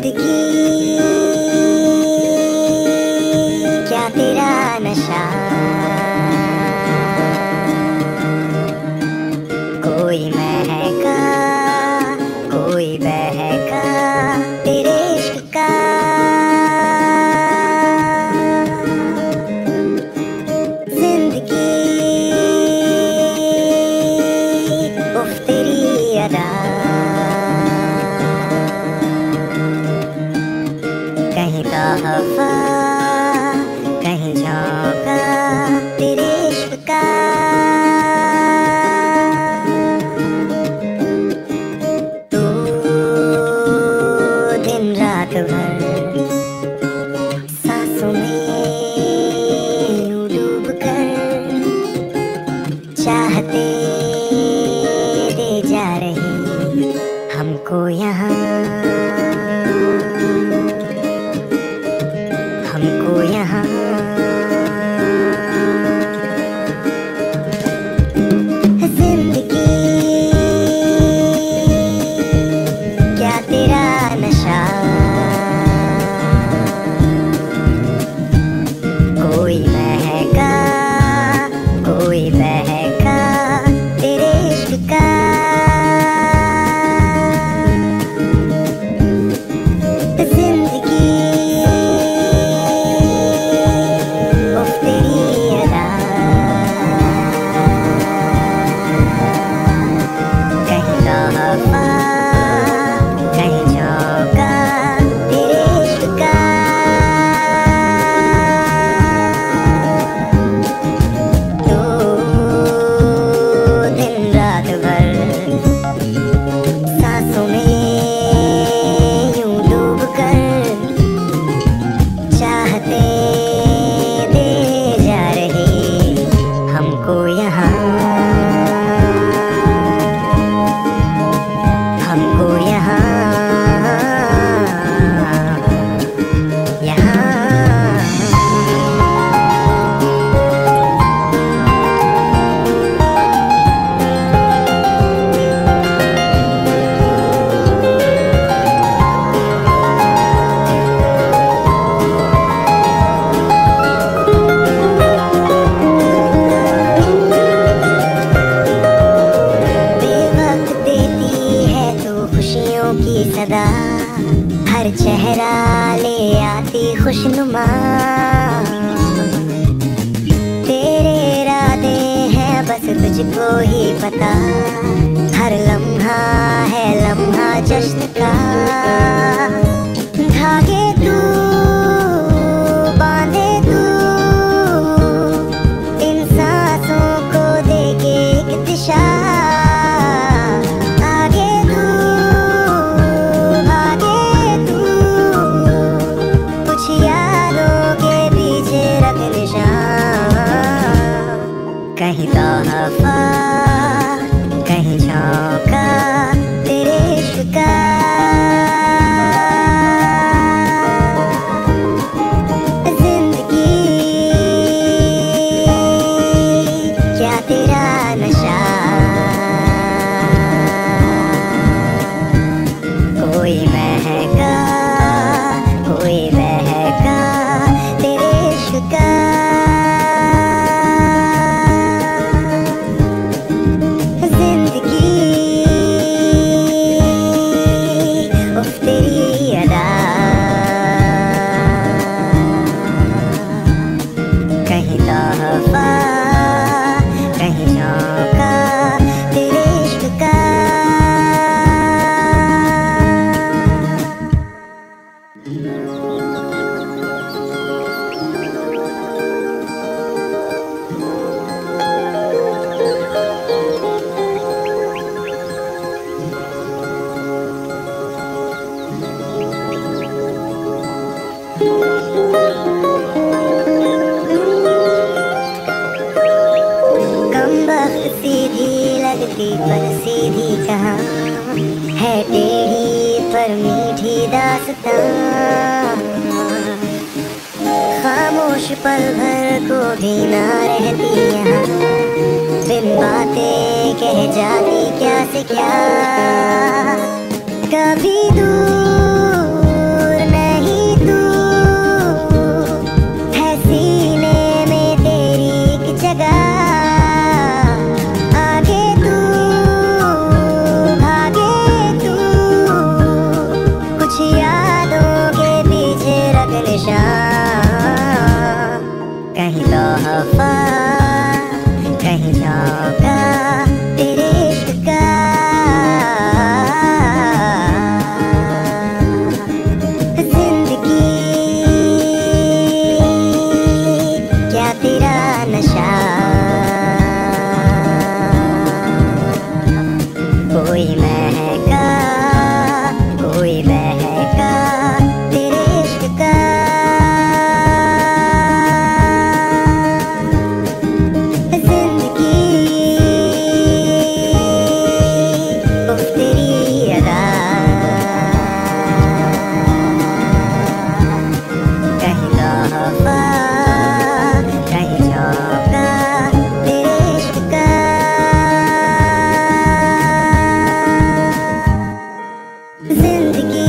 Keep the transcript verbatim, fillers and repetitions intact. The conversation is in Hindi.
जिंदगी क्या तेरा नशा, कोई महका कोई बहका तेरे इश्क का। जिंदगी उफ तेरी अदा, कहीं तोहफा कहीं झोंका तेरे इश्क का। तू दिन रात भर सांसों में यूं डूब कर चाहते दे जा रही हमको यहाँ, हमको यहाँ। जिंदगी क्या तेरा नशा, कोई महका कोई बहका तेरे इश्क का। की सदा हर चेहरा ले आती खुशनुमा, तेरे इरादे हैं बस तुझको ही पता। हर लम्हा है लम्हा जश्न का, धागे तू बांधे तू इन सांसों को दे के एक दिशा। कहीं तोहफा कहीं झोंका तेरे इश्क का। जिंदगी क्या तेरा नशा, कोई महका कोई बहका तेरे इश्क का। सीधी लगती पर सीधी कहाँ है, टेढ़ी पर मीठी दास्तां। खामोश पल भर को भी ना रहती यहाँ, बिन बातें कह जाती क्या से क्या। कभी दूर जिंदगी